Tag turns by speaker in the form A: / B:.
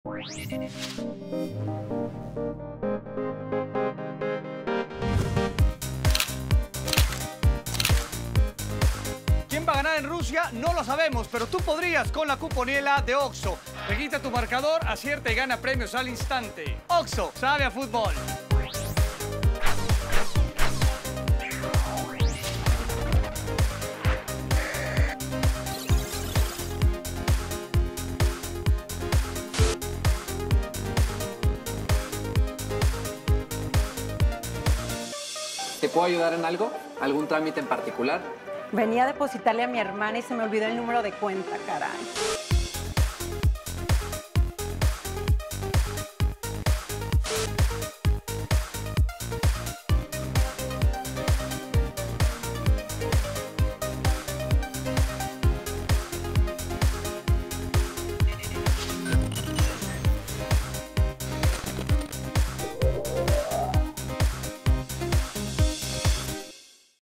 A: ¿Quién va a ganar en Rusia? No lo sabemos, pero tú podrías con la cuponiela de OXXO. Registra tu marcador, acierta y gana premios al instante. OXXO, sabe a fútbol.
B: ¿Te puedo ayudar en algo? ¿Algún trámite en particular?
C: Venía a depositarle a mi hermana y se me olvidó el número de cuenta, caray.